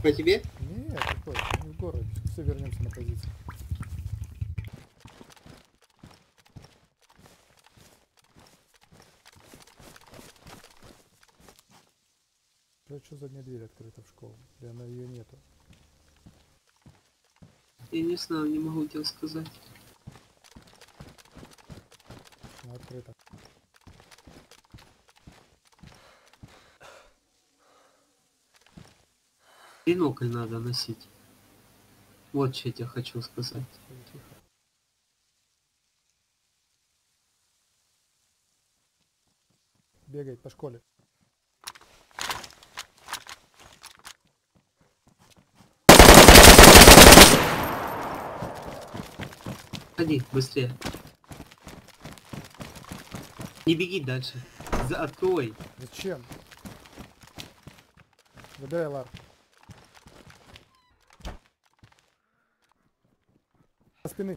По тебе? Нет, какой? Мы в городе. Все, вернемся на позицию. Что задняя дверь открыта в школу? Или она ее нету? Я не знаю, не могу тебе сказать. Она открыта. Бинокль надо носить. Вот что я тебе хочу сказать. Тихо. Бегает по школе. Ходи, быстрее. Не беги дальше. Открой. Зачем? Выбирай лар. Со спины.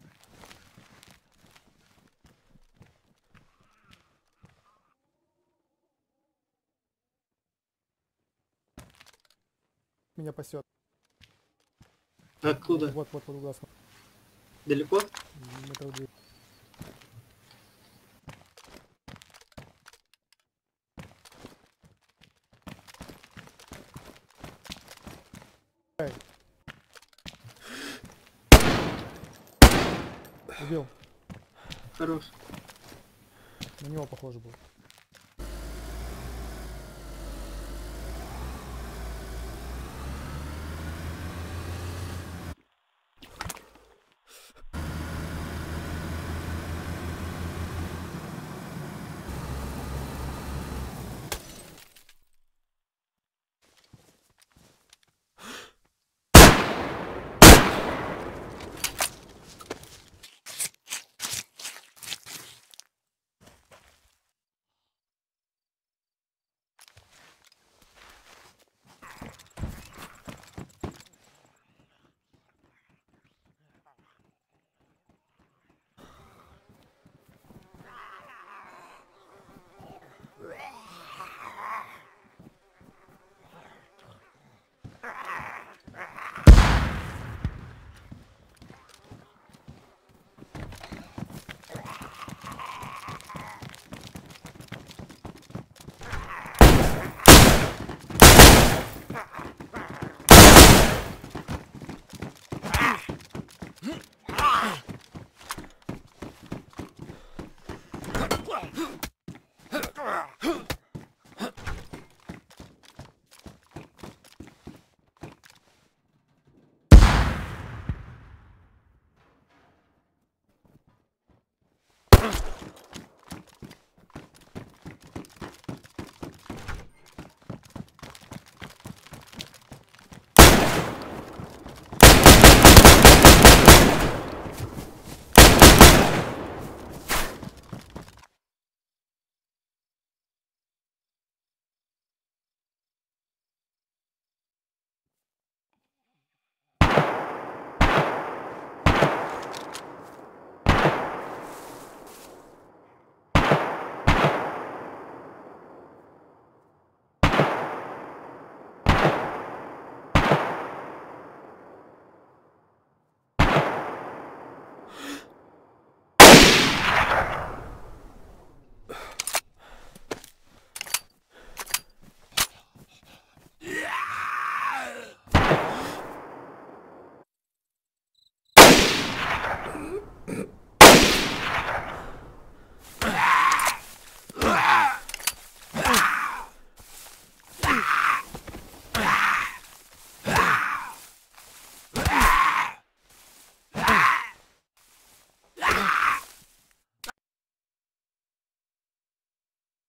Меня пасет. Откуда? Вот под глаз. Далеко? Метров 2. Убил. Хорош. На него похоже был.